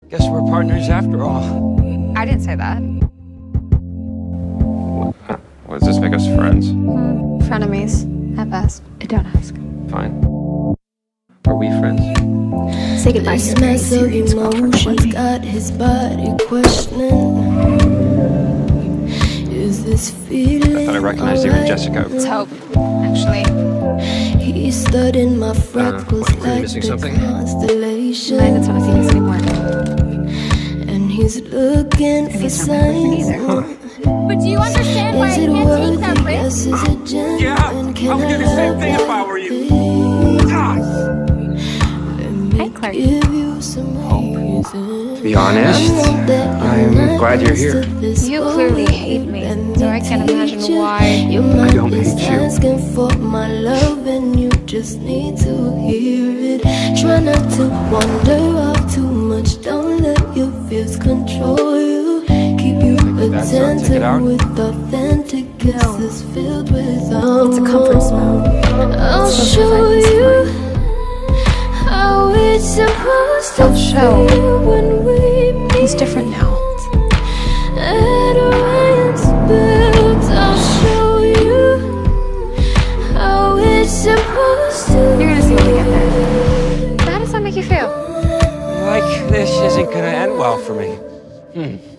Guess we're partners after all. I didn't say that. What, does this make us friends? Frenemies, at best. Don't ask. Fine. Are we friends? Say goodbye. This mess of emotions got his body questioning. Is this feeling? I thought I recognized you in Jessica. It's Hope, actually. He stood in my freckles Were you like missing the something? constellation. I didn't want to things anymore. And he's looking for signs. But do you understand why I can't take that risk? Yeah, I would do the same thing if I were you. Hi, Clarke. To be honest, I'm glad you're here. You clearly hate me, so I can't imagine why. I don't hate you. Asking for my love and you just need to hear it. Try not to wander off too much. Don't let your fears control you. Keep you attentive with authentic kisses filled with It's a comfort smell. I'll show you how it's supposed to feel when we meet. He's different now. At Orion's belt, I'll show you how it's supposed to. You're gonna see when we get there. How does that make you feel? Like this isn't gonna end well for me.